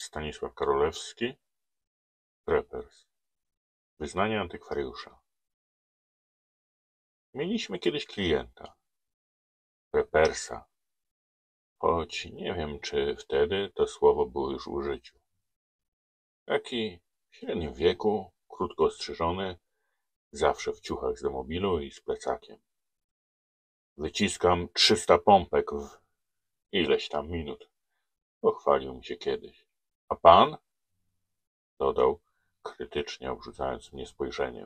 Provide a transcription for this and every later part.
Stanisław Karolewski, Preppers. Wyznanie antykwariusza. Mieliśmy kiedyś klienta, Preppersa, choć nie wiem, czy wtedy to słowo było już w użyciu. Taki w średnim wieku, krótko ostrzyżony, zawsze w ciuchach z demobilu i z plecakiem. Wyciskam 300 pompek w ileś tam minut, pochwalił mi się kiedyś. A pan? Dodał, krytycznie obrzucając mnie spojrzeniem.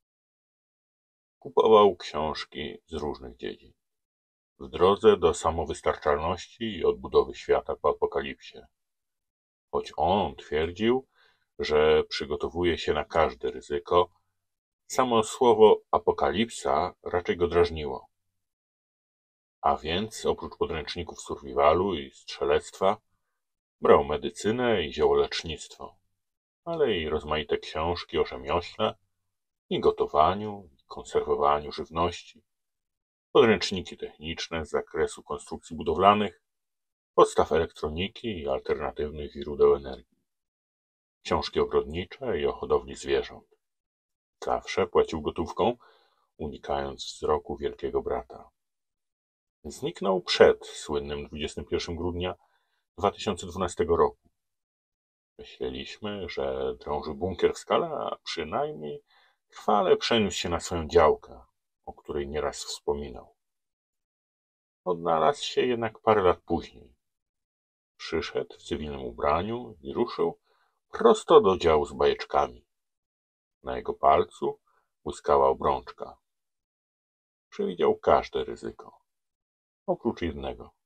Kupował książki z różnych dziedzin. W drodze do samowystarczalności i odbudowy świata po apokalipsie. Choć on twierdził, że przygotowuje się na każde ryzyko, samo słowo apokalipsa raczej go drażniło. A więc oprócz podręczników survivalu i strzelectwa brał medycynę i ziołolecznictwo, ale i rozmaite książki o rzemiośle i gotowaniu, i konserwowaniu żywności, podręczniki techniczne z zakresu konstrukcji budowlanych, podstaw elektroniki i alternatywnych źródeł energii, książki ogrodnicze i o hodowli zwierząt. Zawsze płacił gotówką, unikając wzroku wielkiego brata. Zniknął przed słynnym 21 grudnia 2012 roku. Myśleliśmy, że drąży bunkier w skale, a przynajmniej trwale przeniósł się na swoją działkę, o której nieraz wspominał. Odnalazł się jednak parę lat później. Przyszedł w cywilnym ubraniu i ruszył prosto do działu z bajeczkami. Na jego palcu błyskała obrączka. Przewidział każde ryzyko, oprócz jednego.